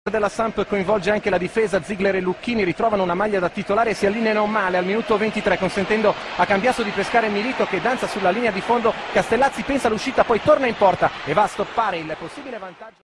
della Samp coinvolge anche la difesa. Ziegler e Lucchini ritrovano una maglia da titolare e si allineano male al minuto 23, consentendo a Cambiaso di pescare Milito, che danza sulla linea di fondo. Castellazzi pensa all'uscita, poi torna in porta e va a stoppare il possibile vantaggio.